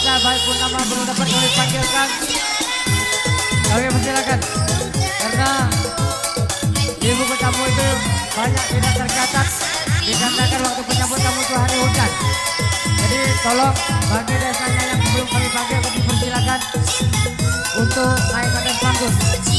pemirsa, baik pun nama belum dapat kami panggilkan, kami persilakan karena di buku tamu itu banyak tidak tercatat dikarenakan waktu penyambut tamu itu hari hujan. Jadi tolong bagi desanya yang belum kami panggil kami persilakan untuk naik ke atas panggung.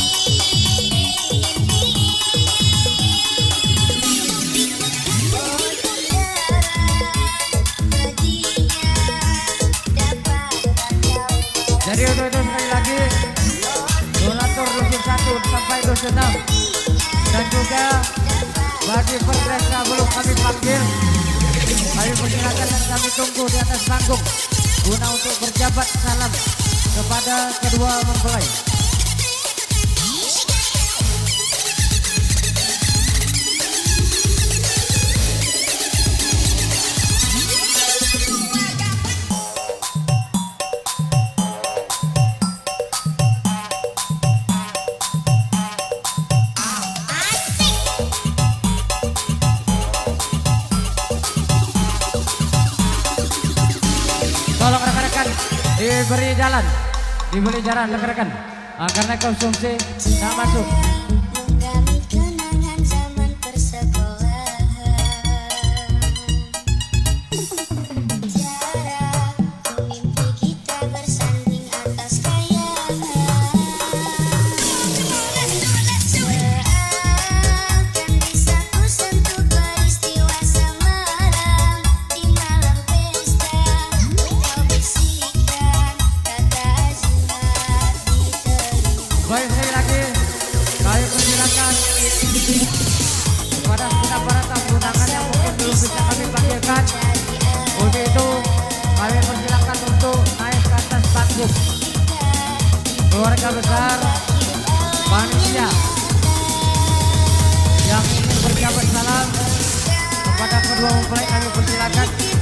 Jadi untuk itu sekali lagi donatur dusun 1 sampai dusun 6 dan juga bagi peserta belum kami panggil, kami persilakan dan kami tunggu di atas panggung guna untuk berjabat salam kepada kedua mempelai. Tolong rekan-rekan diberi jalan rekan-rekan karena konsumsi tak masuk. Baik, sekali lagi kami persilakan kepada para tamu undangan yang mungkin belum bisa kami panggilkan. Untuk itu kami persilakan untuk naik ke atas panggung. Keluarga besar panitia yang ingin berjabat salam kepada kedua mempelai kami persilakan.